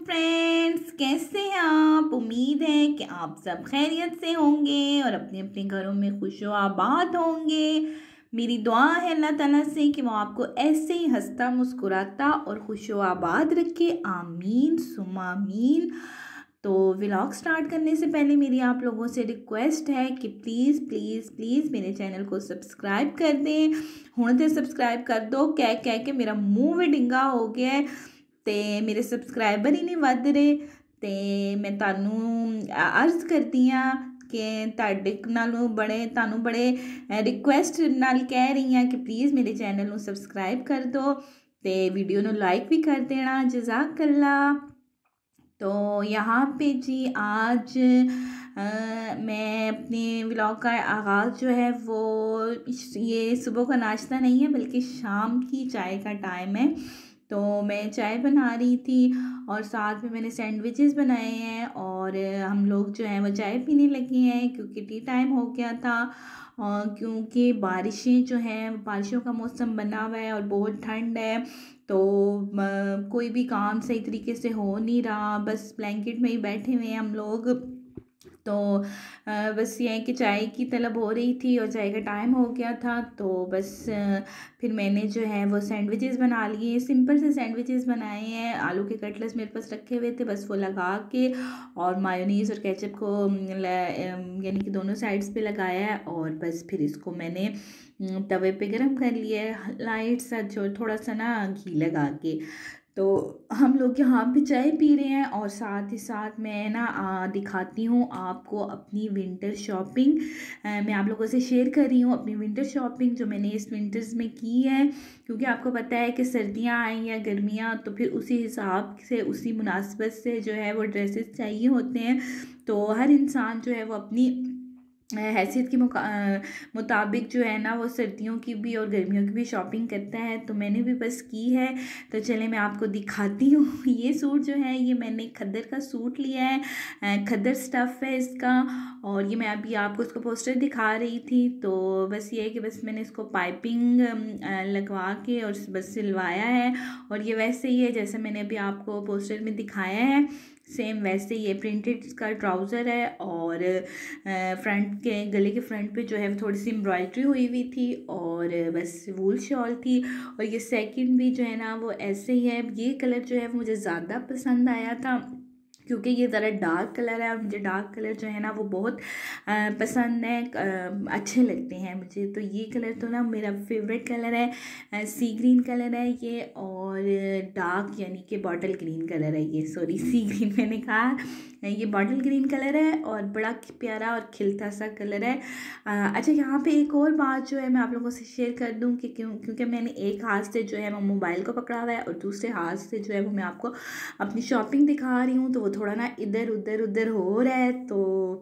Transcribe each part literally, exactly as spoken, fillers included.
Friends, कैसे हैं आप। उम्मीद है कि आप सब खैरियत से होंगे और अपने अपने घरों में खुशो आबाद होंगे। मेरी दुआ है अल्लाह ताला से कि वो आपको ऐसे ही हंसता मुस्कुराता और खुशो आबाद रखे। आमीन सुम्मा आमीन। तो व्लॉग स्टार्ट करने से पहले मेरी आप लोगों से रिक्वेस्ट है कि प्लीज़ प्लीज़ प्लीज़ मेरे चैनल को सब्सक्राइब कर दें। हुण ते सब्सक्राइब कर दो, कह कह के मेरा मूँह भी डिंगा हो गया है ਤੇ ਮੇਰੇ ਸਬਸਕ੍ਰਾਈਬਰ ਹੀ ਨਹੀਂ ਵੱਧ ਰਹੇ। ਤੇ ਮੈਂ ਤੁਹਾਨੂੰ ਅਰਜ਼ ਕਰਦੀ ਹਾਂ ਕਿ ਤੁਹਾਡੇ ਨਾਲੋਂ ਬੜੇ ਤੁਹਾਨੂੰ ਬੜੇ ਰਿਕੁਐਸਟ ਨਾਲ ਕਹਿ ਰਹੀ ਹਾਂ ਕਿ प्लीज़ मेरे चैनल ਨੂੰ सब्सक्राइब कर दो ਤੇ वीडियो ਨੂੰ लाइक भी कर देना। जज़ाकल्ला। तो यहाँ पे जी आज आ, मैं अपने व्लॉग का आगाज़ जो है वो ये सुबह का नाश्ता नहीं है बल्कि शाम की चाय का टाइम है। तो मैं चाय बना रही थी और साथ में मैंने सैंडविचेस बनाए हैं और हम लोग जो हैं वो चाय पीने लगे हैं क्योंकि टी टाइम हो गया था। और क्योंकि बारिशें जो हैं बारिशों का मौसम बना हुआ है और बहुत ठंड है तो कोई भी काम सही तरीके से हो नहीं रहा, बस ब्लैंकेट में ही बैठे हुए हैं हम लोग। तो बस ये है कि चाय की तलब हो रही थी और चाय का टाइम हो गया था तो बस फिर मैंने जो है वो सैंडविचेस बना लिए। सिंपल से सैंडविचेस बनाए हैं। आलू के कटलेट्स मेरे पास रखे हुए थे, बस वो लगा के और मायोनीज़ और केचप को यानी कि दोनों साइड्स पे लगाया है और बस फिर इसको मैंने तवे पे गरम कर लिया है लाइट सा जो थोड़ा सा ना घी लगा के। तो हम लोग यहाँ पे चाय पी रहे हैं और साथ ही साथ मैं ना दिखाती हूँ आपको अपनी विंटर शॉपिंग। मैं आप लोगों से शेयर कर रही हूँ अपनी विंटर शॉपिंग जो मैंने इस विंटर्स में की है क्योंकि आपको पता है कि सर्दियाँ आई या गर्मियाँ तो फिर उसी हिसाब से उसी मुनासिबत से जो है वो ड्रेसेस चाहिए होते हैं। तो हर इंसान जो है वो अपनी हैसियत के मुताबिक जो है ना वो सर्दियों की भी और गर्मियों की भी शॉपिंग करता है। तो मैंने भी बस की है। तो चले मैं आपको दिखाती हूँ। ये सूट जो है ये मैंने खद्दर का सूट लिया है, खद्दर स्टफ़ है इसका और ये मैं अभी आपको इसको पोस्टर दिखा रही थी। तो बस ये है कि बस मैंने इसको पाइपिंग लगवा के और बस सिलवाया है और ये वैसे ही है जैसे मैंने अभी आपको पोस्टर में दिखाया है, सेम वैसे ये प्रिंटेड इसका ट्राउज़र है और फ्रंट के गले के फ्रंट पे जो है थोड़ी सी एम्ब्रॉयडरी हुई हुई थी और बस वूल शॉल थी। और ये सेकंड भी जो है ना वो ऐसे ही है। ये कलर जो है मुझे ज़्यादा पसंद आया था क्योंकि ये ज़रा डार्क कलर है और मुझे डार्क कलर जो है ना वो बहुत आ, पसंद है, आ, अच्छे लगते हैं मुझे। तो ये कलर तो ना मेरा फेवरेट कलर है, आ, सी ग्रीन कलर है ये और डार्क यानी कि बॉटल ग्रीन कलर है ये, सॉरी सी ग्रीन मैंने कहा, ये बॉटल ग्रीन कलर है और बड़ा प्यारा और खिलता सा कलर है। आ, अच्छा यहाँ पे एक और बात जो है मैं आप लोगों से शेयर कर दूँ कि क्यों क्योंकि मैंने एक हाथ से जो है वो मोबाइल को पकड़ा हुआ है और दूसरे हाथ से जो है वो मैं आपको अपनी शॉपिंग दिखा रही हूँ तो वो थोड़ा ना इधर उधर उधर हो रहा है तो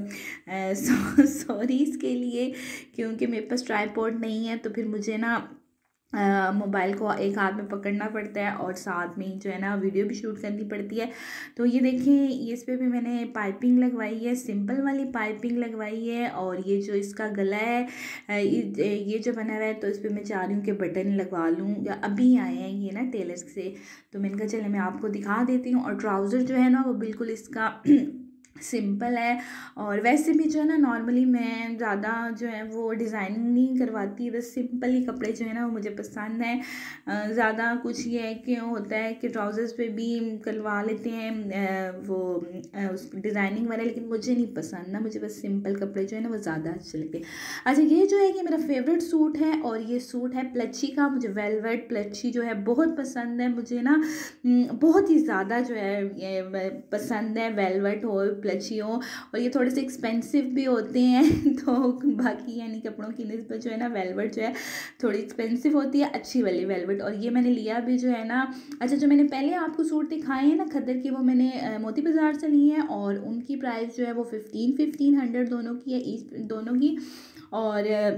सॉरी इसके लिए क्योंकि मेरे पास ट्राइपॉड नहीं है तो फिर मुझे ना मोबाइल को एक हाथ में पकड़ना पड़ता है और साथ में ही जो है ना वीडियो भी शूट करनी पड़ती है। तो ये देखिए इस पे भी मैंने पाइपिंग लगवाई है, सिंपल वाली पाइपिंग लगवाई है और ये जो इसका गला है ये जो बना हुआ है तो इस पर मैं चाह रही हूँ कि बटन लगवा लूँ, या अभी आए हैं ये ना टेलर से तो मैंने कहा चले मैं आपको दिखा देती हूँ। और ट्राउज़र जो है ना वो बिल्कुल इसका सिंपल है और वैसे भी जो है ना नॉर्मली मैं ज़्यादा जो है वो डिज़ाइनिंग नहीं करवाती, बस सिंपल ही कपड़े जो है ना वो मुझे पसंद है। ज़्यादा कुछ ये है कि होता है कि ट्राउज़र्स पे भी करवा लेते हैं वो उस डिज़ाइनिंग वाले, लेकिन मुझे नहीं पसंद ना, मुझे बस सिंपल कपड़े जो है ना वो ज़्यादा अच्छे लगते हैं। अच्छा ये जो है कि मेरा फेवरेट सूट है और ये सूट है प्लची का। मुझे वेलवेट प्लची जो है बहुत पसंद है, मुझे ना बहुत ही ज़्यादा जो है पसंद है वेलवेट हो प्लची हो और ये थोड़े से एक्सपेंसिव भी होते हैं तो बाकी यानी कपड़ों की निस्बत जो है ना वेलवेट जो है थोड़ी एक्सपेंसिव होती है, अच्छी वाली वेलवेट। और ये मैंने लिया भी जो है ना, अच्छा जो मैंने पहले आपको सूट दिखाए हैं ना खद्दर की वो मैंने मोती बाज़ार से लिए हैं और उनकी प्राइस जो है वो फिफ्टीन फिफ्टीन हंड्रेड दोनों की है, ईच दोनों की। और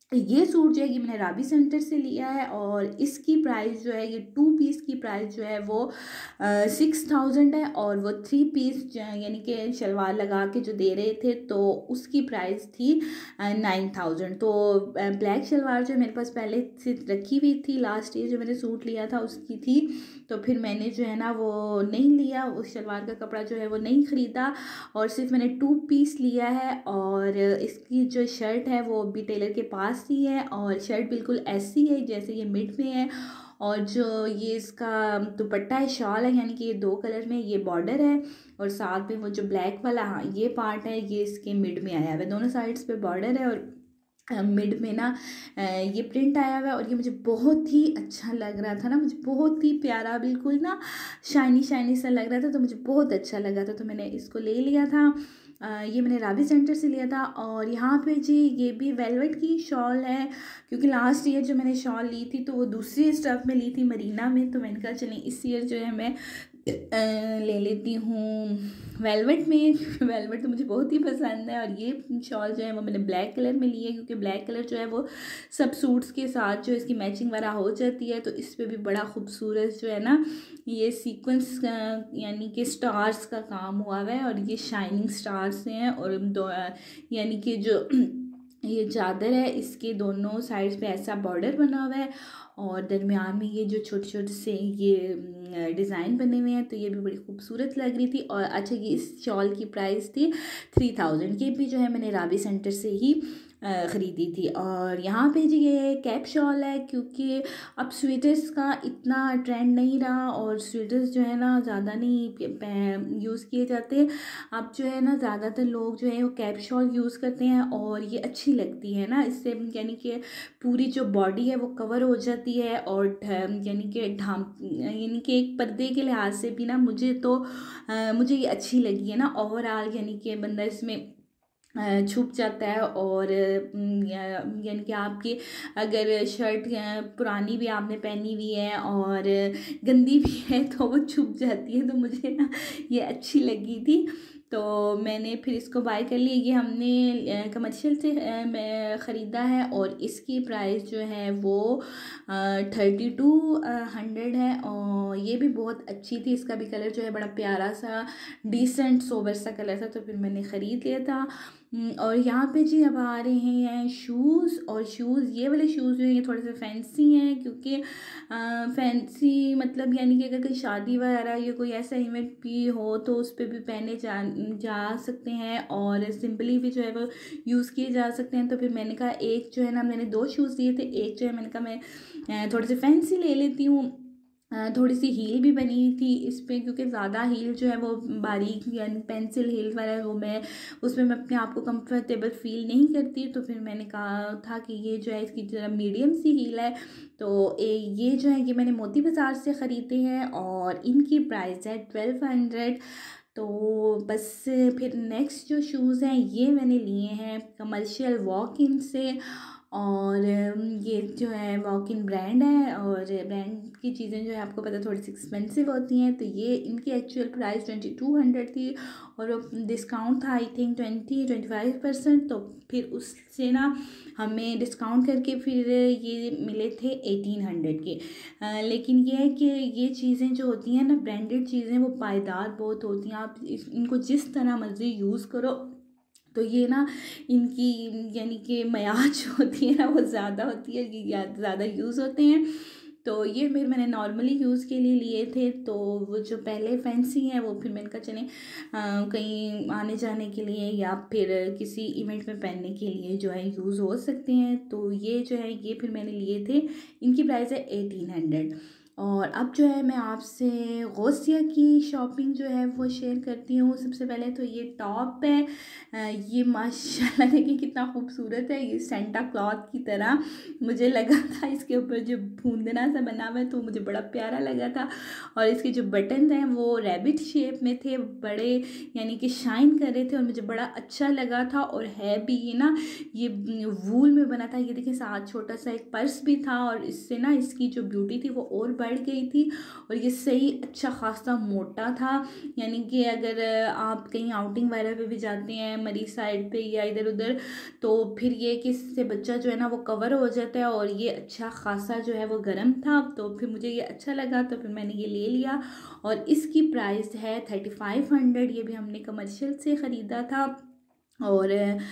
ये सूट जो है ये मैंने राबी सेंटर से लिया है और इसकी प्राइस जो है, ये टू पीस की प्राइस जो है वो सिक्स थाउजेंड है, और वो थ्री पीस यानी कि शलवार लगा के जो दे रहे थे तो उसकी प्राइस थी नाइन थाउजेंड। तो ब्लैक शलवार जो मेरे पास पहले से रखी हुई थी, लास्ट ईयर जो मैंने सूट लिया था उसकी थी, तो फिर मैंने जो है ना वो नहीं लिया, उस शलवार का कपड़ा जो है वो नहीं ख़रीदा और सिर्फ मैंने टू पीस लिया है। और इसकी जो शर्ट है वो भी टेलर के पास ही है और शर्ट बिल्कुल ऐसी है जैसे ये मिड में है, और जो ये इसका दुपट्टा है, शॉल है, यानी कि ये दो कलर में ये बॉर्डर है और साथ में वो जो ब्लैक वाला, हाँ ये पार्ट है ये इसके मिड में आया हुआ है, दोनों साइड्स पे बॉर्डर है और मिड में ना ये प्रिंट आया हुआ है। और ये मुझे बहुत ही अच्छा लग रहा था ना, मुझे बहुत ही प्यारा, बिल्कुल ना शाइनी शाइनी सा लग रहा था, तो मुझे बहुत अच्छा लगा था, तो मैंने इसको ले लिया था। ये मैंने राबी सेंटर से लिया था। और यहाँ पे जी ये भी वेलवेट की शॉल है, क्योंकि लास्ट ईयर जो मैंने शॉल ली थी तो वो दूसरी स्टफ़ में ली थी मरीना में, तो मैंने कहा चलें इस ईयर जो है मैं ले लेती हूँ वेलवेट में। वेलवेट तो मुझे बहुत ही पसंद है और ये शॉल जो है वो मैंने ब्लैक कलर में ली है, क्योंकि ब्लैक कलर जो है वो सब सूट्स के साथ जो इसकी मैचिंग वगैरह हो जाती है, तो इस पर भी बड़ा खूबसूरत जो है ना ये सीक्वेंस यानी कि स्टार्स का काम हुआ हुआ है और ये शाइनिंग स्टार्स हैं, और दो यानी कि जो ये चादर है इसके दोनों साइड्स पे ऐसा बॉर्डर बना हुआ है और दरमियान में ये जो छोटे छोटे से ये डिज़ाइन बने हुए हैं, तो ये भी बड़ी खूबसूरत लग रही थी। और अच्छा ये इस शॉल की प्राइस थी थ्री थाउजेंड, ये भी जो है मैंने राबी सेंटर से ही ख़रीदी थी। और यहाँ पे जी ये कैप शॉल है, क्योंकि अब स्वेटर्स का इतना ट्रेंड नहीं रहा और स्वेटर्स जो है ना ज़्यादा नहीं यूज़ किए जाते, अब जो है ना ज़्यादातर लोग जो है वो कैप शॉल यूज़ करते हैं और ये अच्छी लगती है ना, इससे यानी कि पूरी जो बॉडी है वो कवर हो जाती है और यानी कि ढांप यानी कि एक पर्दे के लिहाज से भी ना मुझे तो आ, मुझे ये अच्छी लगी है ना ओवरऑल, यानी कि बंदा इसमें छुप जाता है और यानी कि आपकी अगर शर्ट पुरानी भी आपने पहनी हुई है और गंदी भी है तो वो छुप जाती है, तो मुझे ना ये अच्छी लगी थी तो मैंने फिर इसको बाय कर लिया। ये हमने कमर्शियल से मैं ख़रीदा है और इसकी प्राइस जो है वो थर्टी टू हंड्रेड है और ये भी बहुत अच्छी थी। इसका भी कलर जो है बड़ा प्यारा सा डिसेंट सोबर सा कलर था, तो फिर मैंने ख़रीद लिया था। और यहाँ पे जी अब आ रहे हैं शूज़, और शूज़ ये वाले शूज़ जो हैं ये थोड़े से फैंसी हैं, क्योंकि फैंसी मतलब यानी कि अगर कोई शादी वगैरह या कोई ऐसा इवेंट भी हो तो उस पर भी पहने जा जा सकते हैं और सिंपली भी जो है वो यूज़ किए जा सकते हैं। तो फिर मैंने कहा एक जो है ना, मैंने दो शूज़ लिए थे, एक जो है मैंने कहा मैं थोड़े से फैंसी ले लेती हूँ। थोड़ी सी हील भी बनी हुई थी इस पर, क्योंकि ज़्यादा हील जो है वो बारीक यानी पेंसिल हील वाला वो मैं उसमें मैं अपने आप को कंफर्टेबल फील नहीं करती, तो फिर मैंने कहा था कि ये जो है इसकी जरा मीडियम सी हील है, तो ये जो है ये मैंने मोती बाज़ार से ख़रीदे हैं और इनकी प्राइस है ट्वेल्व हंड्रेड। तो बस फिर नेक्स्ट जो शूज़ हैं ये मैंने लिए हैं कमर्शियल वॉक इन से, और ये जो है वॉक इन ब्रांड है और ब्रांड की चीज़ें जो है आपको पता थोड़ी सी एक्सपेंसिव होती हैं, तो ये इनकी actual price twenty two hundred थी और डिस्काउंट था I think twenty twenty five percent, तो फिर उससे ना हमें डिस्काउंट करके फिर ये मिले थे एटीन हंड्रेड के। आ, लेकिन ये है कि ये चीज़ें जो होती हैं ना ब्रांडेड चीज़ें वो पायदार बहुत होती हैं, आप इनको जिस तरह मर्जी यूज़ करो तो ये ना इनकी यानी कि मयाद जो होती है ना वो ज़्यादा होती है, ये ज़्यादा यूज़ होते हैं। तो ये फिर मैंने नॉर्मली यूज़ के लिए लिए थे, तो वो जो पहले फैंसी हैं वो फिर मैंने कहा चलें कहीं आने जाने के लिए या फिर किसी इवेंट में पहनने के लिए जो है यूज़ हो सकते हैं, तो ये जो है ये फिर मैंने लिए थे। इनकी प्राइस है एटीन हंड्रेड। और अब जो है मैं आपसे गौसिया की शॉपिंग जो है वो शेयर करती हूँ। सबसे पहले तो ये टॉप है, ये माशाल्लाह देखिए कितना खूबसूरत है, ये सेंटा क्लॉथ की तरह मुझे लगा था, इसके ऊपर जो भूंदना सा बना हुआ है तो मुझे बड़ा प्यारा लगा था। और इसके जो बटन हैं वो रैबिट शेप में थे, बड़े यानी कि शाइन कर रहे थे और मुझे बड़ा अच्छा लगा था। और है भी ये ना ये वूल में बना था, ये देखिए साथ छोटा सा एक पर्स भी था और इससे ना इसकी जो ब्यूटी थी वो और बढ़ गई थी और ये सही अच्छा खासा मोटा था। यानी कि अगर आप कहीं आउटिंग वगैरह पे भी जाते हैं मरी साइड पे या इधर उधर, तो फिर ये कि इससे बच्चा जो है ना वो कवर हो जाता है। और ये अच्छा खासा जो है वो गर्म था, तो फिर मुझे ये अच्छा लगा, तो फिर मैंने ये ले लिया। और इसकी प्राइस है थर्टी फाइव हंड्रेड। ये भी हमने कमर्शियल से ख़रीदा था। और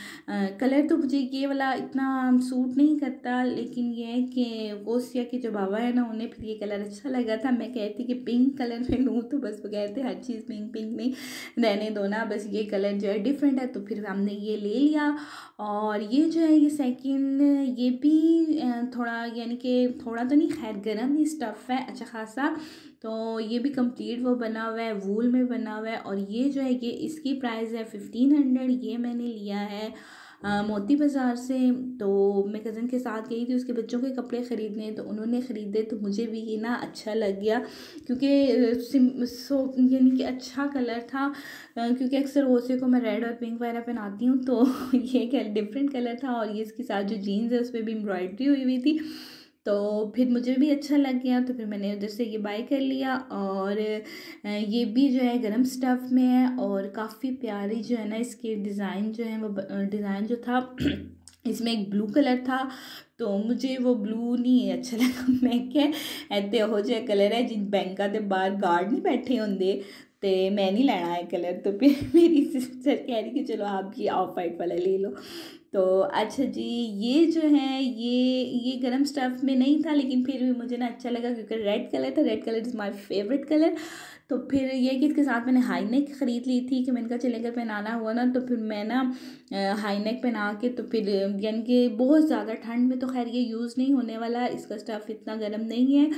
कलर तो मुझे ये वाला इतना सूट नहीं करता, लेकिन ये है कि गोसिया के जो बाबा है ना उन्हें फिर ये कलर अच्छा लगा था। मैं कहती कि पिंक कलर में लूँ, तो बस वो कहते हर चीज़ पिंक पिंक नहीं, रहने दो ना, बस ये कलर जो है डिफरेंट है, तो फिर हमने ये ले लिया। और ये जो है ये सेकंड, ये भी थोड़ा यानी कि थोड़ा तो नहीं, खैर गर्म ही स्टफ़ है अच्छा खासा। तो ये भी कंप्लीट वो बना हुआ है, वूल में बना हुआ है। और ये जो है ये इसकी प्राइस है फिफ्टीन हंड्रेड। ये मैंने लिया है आ, मोती बाज़ार से। तो मैं कज़न के साथ गई थी उसके बच्चों के कपड़े ख़रीदने, तो उन्होंने ख़रीदे, तो मुझे भी ये ना अच्छा लग गया, क्योंकि सिम सो यानी कि अच्छा कलर था। क्योंकि अक्सर ओसे को मैं रेड और पिंक वगैरह पहनाती हूँ, तो ये क्या डिफरेंट कलर था। और ये इसके साथ जो जीन्स है उस पर भी एम्ब्रॉयडरी हुई हुई थी, तो फिर मुझे भी अच्छा लग गया, तो फिर मैंने उधर से ये बाय कर लिया। और ये भी जो है गरम स्टफ़ में है और काफ़ी प्यारी जो है ना इसकी डिज़ाइन जो है वो डिज़ाइन जो था इसमें एक ब्लू कलर था, तो मुझे वो ब्लू नहीं अच्छा लगा। मैं क्या ऐते हो जाए कलर है जिन बैंकों के बाहर गार्ड नहीं बैठे होंगे, तो मैं नहीं लेना है कलर। तो फिर मेरी सिस्टर कह रही कि चलो आप ये ऑफ वाइट वाला ले लो। तो अच्छा जी, ये जो है ये ये गरम स्टफ़ में नहीं था, लेकिन फिर भी मुझे ना अच्छा लगा क्योंकि रेड कलर था। Red colour is my favourite colour. तो फिर ये कि इसके साथ मैंने हाई नेक ख़रीद ली थी, कि मैंने कहा चले अगर पहनाना हुआ ना, तो फिर मैं ना हाई नेक पहना के, तो फिर यानी कि बहुत ज़्यादा ठंड में तो खैर ये यूज़ नहीं होने वाला, इसका स्टफ़ इतना गर्म नहीं है,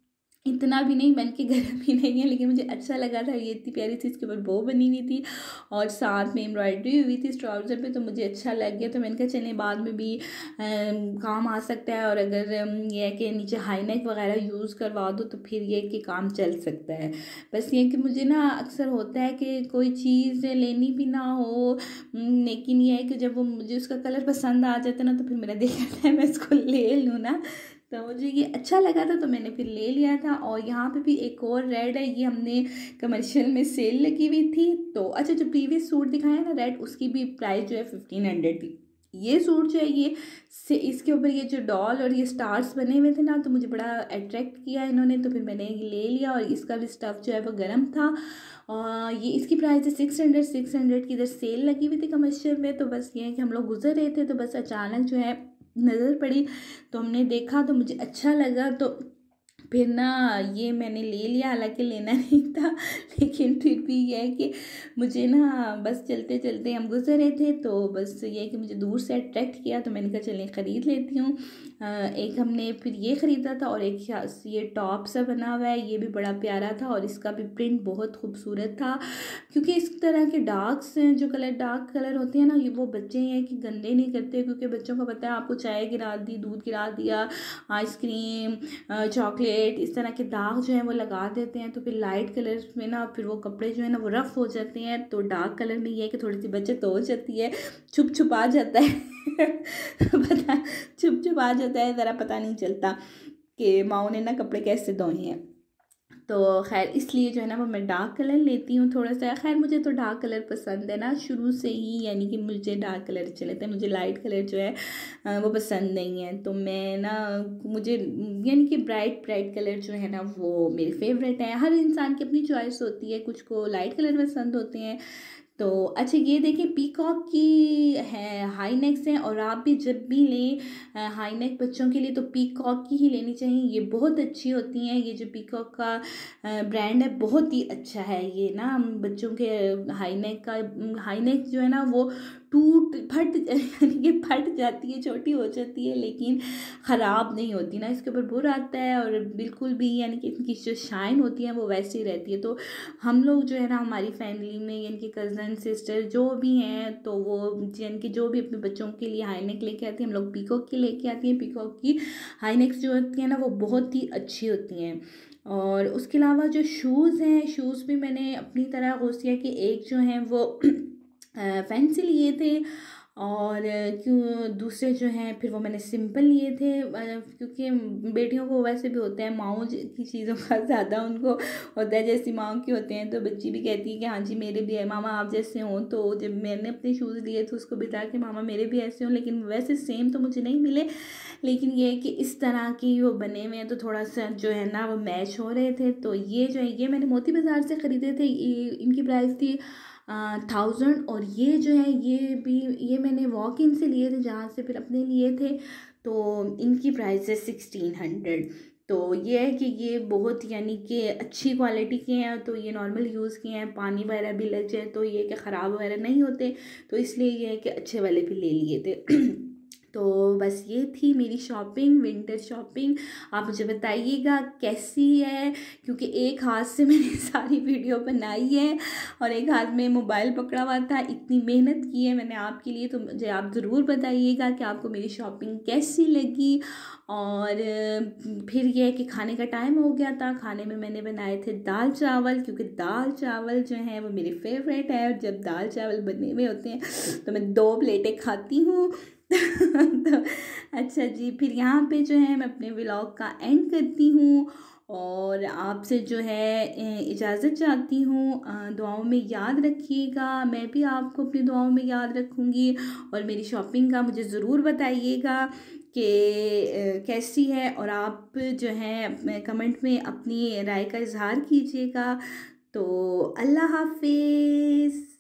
इतना भी नहीं बन के गर्म ही नहीं है, लेकिन मुझे अच्छा लगा था। ये इतनी प्यारी सी इसके ऊपर बो बनी हुई थी और साथ में एम्ब्रॉयडरी हुई थी इस ट्राउज़र पे, तो मुझे अच्छा लग गया। तो मैंने कहा चलें बाद में भी आ, काम आ सकता है, और अगर ये है कि नीचे हाई नेक वगैरह यूज़ करवा दो तो फिर ये कि काम चल सकता है। बस ये कि मुझे ना अक्सर होता है कि कोई चीज़ लेनी भी ना हो, लेकिन ये है कि जब वो मुझे उसका कलर पसंद आ जाता है ना, तो फिर मेरा दिल करता है मैं इसको ले लूँ ना। तो मुझे ये अच्छा लगा था, तो मैंने फिर ले लिया था। और यहाँ पे भी एक और रेड है, ये हमने कमर्शियल में सेल लगी हुई थी। तो अच्छा, जो प्रीवियस सूट दिखाया ना रेड, उसकी भी प्राइस जो है फिफ्टीन हंड्रेड थी। ये सूट जो है ये से इसके ऊपर ये जो डॉल और ये स्टार्स बने हुए थे ना, तो मुझे बड़ा अट्रैक्ट किया इन्होंने, तो फिर मैंने ये ले लिया। और इसका भी स्टफ़ जो है वो गर्म था। और ये इसकी प्राइस है सिक्स हंड्रेड सिक्स हंड्रेड की इधर सेल लगी हुई थी कमर्शियल में। तो बस ये है कि हम लोग गुजर रहे थे, तो बस अचानक जो है नज़र पड़ी, तो हमने देखा, तो मुझे अच्छा लगा, तो फिर ना ये मैंने ले लिया। हालांकि लेना नहीं था, लेकिन फिर भी ये है कि मुझे ना बस चलते चलते हम गुजर रहे थे, तो बस ये है कि मुझे दूर से अट्रैक्ट किया, तो मैंने कहा चलें ख़रीद लेती हूँ। एक हमने फिर ये ख़रीदा था, और एक ये टॉप सा बना हुआ है, ये भी बड़ा प्यारा था, और इसका भी प्रिंट बहुत खूबसूरत था। क्योंकि इस तरह के डार्क्स जो कलर डार्क कलर होते हैं ना, ये वो बच्चे हैं कि गंदे नहीं करते, क्योंकि बच्चों को पता है आपको चाय गिरा दी, दूध गिरा दिया, आइसक्रीम, चॉकलेट, इस तरह के दाग जो है वो लगा देते हैं, तो फिर लाइट कलर में ना फिर वो कपड़े जो है ना वो रफ़ हो जाते हैं। तो डार्क कलर में ये है कि थोड़ी सी बचत हो जाती है, छुप छुप आ जाता है पता छुप छुप आ जाता है, ज़रा पता नहीं चलता कि माँ ने ना कपड़े कैसे धोए हैं। तो खैर इसलिए जो है ना वो मैं डार्क कलर लेती हूँ थोड़ा सा। खैर मुझे तो डार्क कलर पसंद है ना शुरू से ही, यानी कि मुझे डार्क कलर अच्छे लगते हैं, मुझे लाइट कलर जो है वो पसंद नहीं है। तो मैं ना मुझे यानी कि ब्राइट ब्राइट कलर जो है ना वो मेरे फेवरेट है। हर इंसान की अपनी चॉइस होती है, कुछ को लाइट कलर पसंद होते हैं। तो अच्छा, ये देखिए पीकॉक की है हाई नेक्स हैं, और आप भी जब भी लें हाई नेक बच्चों के लिए तो पीकॉक की ही लेनी चाहिए, ये बहुत अच्छी होती हैं। ये जो पीकॉक का ब्रांड है बहुत ही अच्छा है। ये ना बच्चों के हाई नेक का हाई नेक जो है ना वो टूट फट यानी कि फट जाती है, छोटी हो जाती है, लेकिन ख़राब नहीं होती ना, इसके ऊपर बुर आता है, और बिल्कुल भी यानी कि इनकी जो शाइन होती है वो वैसी रहती है। तो हम लोग जो है ना हमारी फैमिली में यानी कि कज़न सिस्टर जो भी हैं, तो वो यानी कि जो भी अपने बच्चों के लिए हाई नेक लेके आती हैं, हम लोग पीकॉक की लेके आती हैं। पीकॉक की हाई नेक्स जो होती हैं ना वो बहुत ही अच्छी होती हैं। और उसके अलावा जो शूज़ हैं, शूज़ भी मैंने अपनी तरह गौसिया के एक जो हैं वो फैंसी लिए थे, और क्यों दूसरे जो हैं फिर वो मैंने सिंपल लिए थे, क्योंकि बेटियों को वैसे भी होता है माओ की चीज़ों का ज़्यादा उनको होता है, जैसी माओ के होते हैं। तो बच्ची भी कहती है कि हाँ जी मेरे भी है मामा आप जैसे हों। तो जब मैंने अपने शूज़ लिए तो उसको भी था कि मामा मेरे भी ऐसे हों, लेकिन वैसे सेम तो मुझे नहीं मिले, लेकिन ये है कि इस तरह की वो बने हुए हैं तो थोड़ा सा जो है ना वो मैच हो रहे थे। तो ये जो है ये मैंने मोती बाज़ार से ख़रीदे थे, ये इनकी प्राइस थी थाउजेंड। और ये जो है ये भी ये मैंने वॉक इन से लिए थे जहाँ से फिर अपने लिए थे, तो इनकी प्राइस है सिक्सटीन हंड्रेड। तो ये है कि ये बहुत यानी कि अच्छी क्वालिटी के हैं, तो ये नॉर्मल यूज़ के हैं, पानी वगैरह भी लग जाए तो ये कि ख़राब वगैरह नहीं होते, तो इसलिए ये है कि अच्छे वाले भी ले लिए थे। तो बस ये थी मेरी शॉपिंग, विंटर शॉपिंग। आप मुझे बताइएगा कैसी है, क्योंकि एक हाथ से मैंने सारी वीडियो बनाई है और एक हाथ में मोबाइल पकड़ा हुआ था, इतनी मेहनत की है मैंने आपके लिए। तो मुझे आप ज़रूर बताइएगा कि आपको मेरी शॉपिंग कैसी लगी। और फिर ये है कि खाने का टाइम हो गया था, खाने में मैंने बनाए थे दाल चावल, क्योंकि दाल चावल जो है वो मेरी फेवरेट है, और जब दाल चावल बने हुए होते हैं तो मैं दो प्लेटें खाती हूँ। तो अच्छा जी, फिर यहाँ पे जो है मैं अपने व्लॉग का एंड करती हूँ और आपसे जो है इजाज़त चाहती हूँ। दुआओं में याद रखिएगा, मैं भी आपको अपनी दुआओं में याद रखूँगी। और मेरी शॉपिंग का मुझे ज़रूर बताइएगा कि कैसी है, और आप जो है कमेंट में अपनी राय का इज़हार कीजिएगा। तो अल्लाह हाफिज़।